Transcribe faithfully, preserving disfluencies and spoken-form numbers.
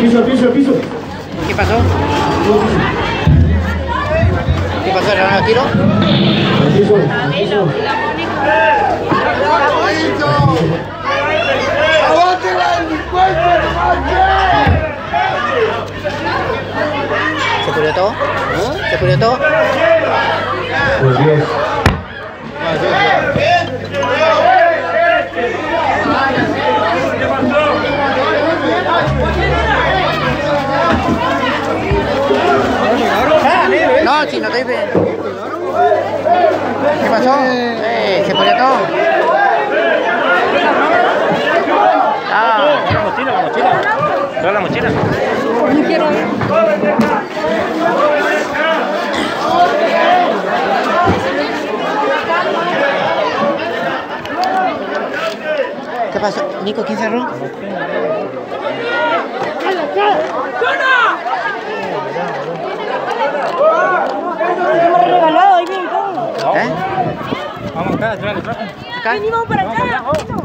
piso, piso, piso. ¿Qué pasó? ¿Qué pasó? ¿Le van a tiro? Piso, piso. ¿Se pudrió todo? ¿Se pudrió todo? Pues diez. No, si no estoy bien. ¿Qué pasó? Eh, ¿se pudrió todo? Ah. La mochila, la mochila. Trae la mochila. No quiero ver. ¿Qué pasó? Nico, ¿quién cerró? Regalado ahí bien, ¿cómo? ¿Eh? Vamos acá, trae, trae. ¿Acá? Venimos para acá.